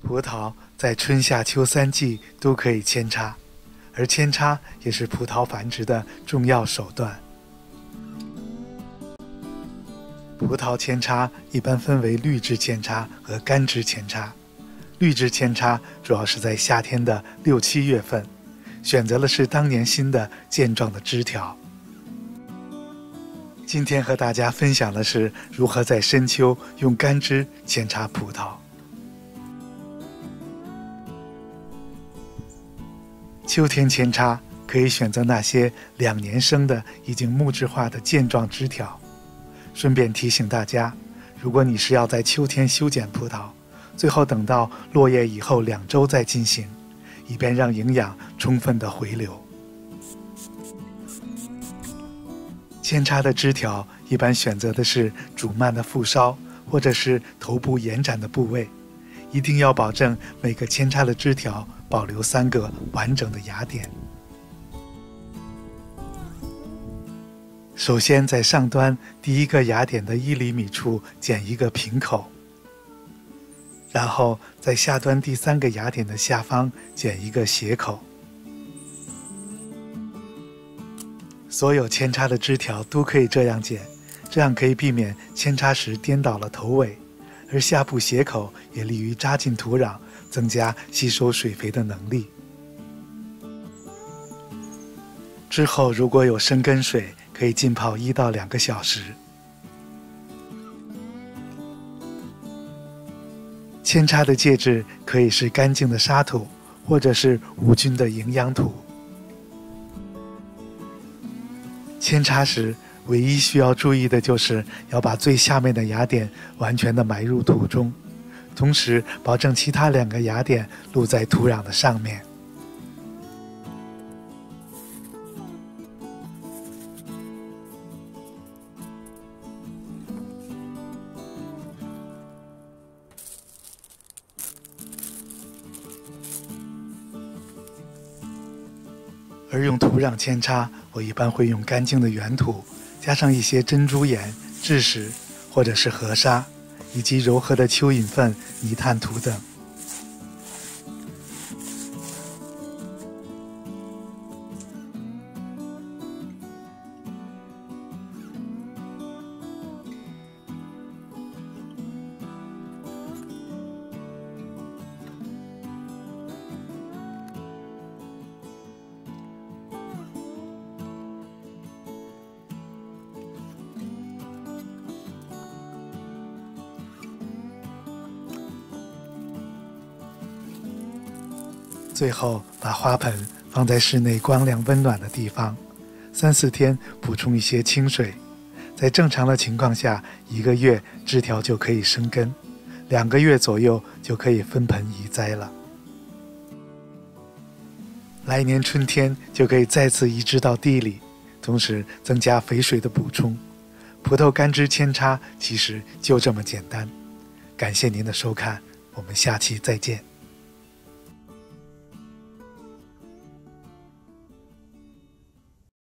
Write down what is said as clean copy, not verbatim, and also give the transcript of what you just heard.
葡萄在春夏秋三季都可以扦插，而扦插也是葡萄繁殖的重要手段。葡萄扦插一般分为绿枝扦插和干枝扦插。绿枝扦插主要是在夏天的6、7月份，选择的是当年新的健壮的枝条。今天和大家分享的是如何在深秋用干枝扦插葡萄。秋天扦插可以选择那些2年生的已经木质化的健壮枝条。顺便提醒大家，如果你是要在秋天修剪葡萄，最后等到落叶以后2周再进行，以便让营养充分的回流。扦插的枝条一般选择的是主蔓的副梢或者是头部延展的部位，一定要保证每个扦插的枝条保留3个完整的芽点。首先在上端第1个芽点的1厘米处剪一个平口，然后在下端第3个芽点的下方剪一个斜口。所有扦插的枝条都可以这样剪，这样可以避免扦插时颠倒了头尾，而下部斜口也利于扎进土壤，增加吸收水肥的能力。之后如果有生根水，可以浸泡1到2个小时。扦插的介质可以是干净的沙土，或者是无菌的营养土。扦插时唯一需要注意的就是要把最下面的芽点完全的埋入土中，同时保证其他2个芽点露在土壤的上面。而用土壤扦插，我一般会用干净的原土，加上一些珍珠岩、蛭石或者是河沙，以及柔和的蚯蚓粪、泥炭土等。最后把花盆放在室内光亮温暖的地方，3、4天补充一些清水。在正常的情况下，1个月枝条就可以生根，2个月左右就可以分盆移栽了。来年春天就可以再次移植到地里，同时增加肥水的补充。葡萄干枝扦插其实就这么简单。感谢您的收看，我们下期再见。